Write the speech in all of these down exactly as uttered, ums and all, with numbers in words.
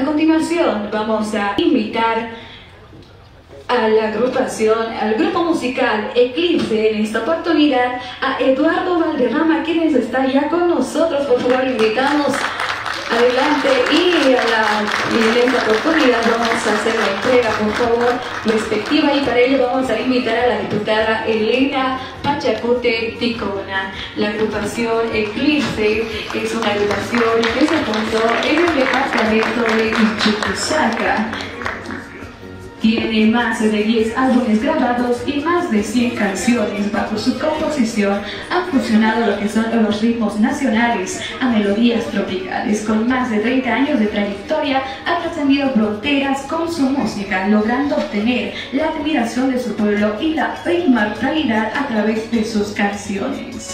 A continuación vamos a invitar a la agrupación, al grupo musical Eclipse, en esta oportunidad a Eduardo Valderrama, quien está ya con nosotros. Por favor, invitamos adelante, y a la en esta oportunidad vamos a hacer la entrega, por favor, respectiva, y para ello vamos a invitar a la diputada Elena Pachacute Ticona. La agrupación Eclipse es una agrupación que se fundó en el departamento de Chuquisaca. Tiene más de diez álbumes grabados y más de cien canciones. Bajo su composición han fusionado lo que son los ritmos nacionales a melodías tropicales. Con más de treinta años de trayectoria, ha trascendido fronteras con su música, logrando obtener la admiración de su pueblo y la inmortalidad a través de sus canciones.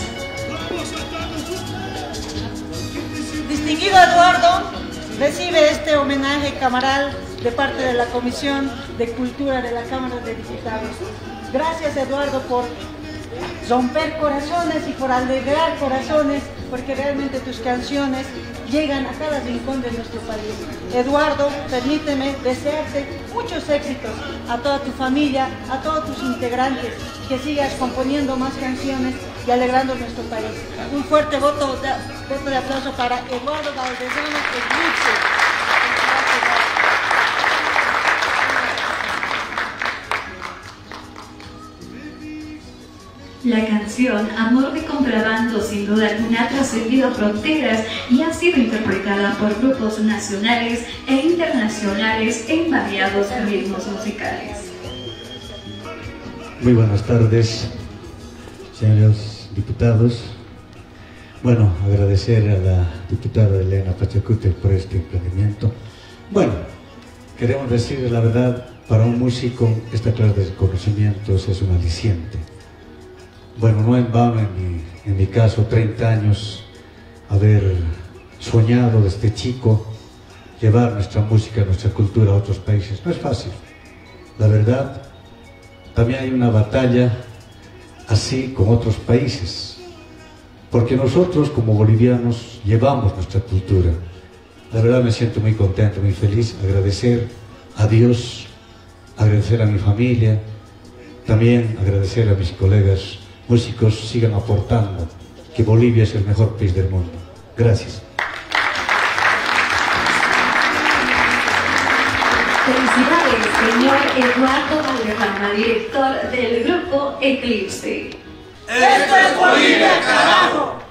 Distinguido Eduardo, recibe este homenaje camaral de parte de la Comisión de Cultura de la Cámara de Diputados. Gracias, Eduardo, por romper corazones y por alegrar corazones, porque realmente tus canciones llegan a cada rincón de nuestro país. Eduardo, permíteme desearte muchos éxitos a toda tu familia, a todos tus integrantes, que sigas componiendo más canciones y alegrando nuestro país. Un fuerte voto de, voto de aplauso para Eduardo Valderrama Eclipse. La canción Amor de Contrabando sin duda alguna ha trascendido fronteras y ha sido interpretada por grupos nacionales e internacionales en variados ritmos musicales. Muy buenas tardes, señores diputados. Bueno, agradecer a la diputada Elena Pachacute por este emprendimiento. Bueno, queremos decir la verdad, para un músico esta clase de conocimientos es un aliciente. Bueno, no en vano, en mi, en mi caso, treinta años, haber soñado desde chico llevar nuestra música, nuestra cultura a otros países. No es fácil. La verdad, también hay una batalla así con otros países, porque nosotros como bolivianos llevamos nuestra cultura. La verdad me siento muy contento, muy feliz, agradecer a Dios, agradecer a mi familia, también agradecer a mis colegas músicos. Sigan aportando, que Bolivia es el mejor país del mundo. Gracias. Felicidades, señor Eduardo Valderrama, director del grupo Eclipse. ¡Esto es Bolivia, carajo!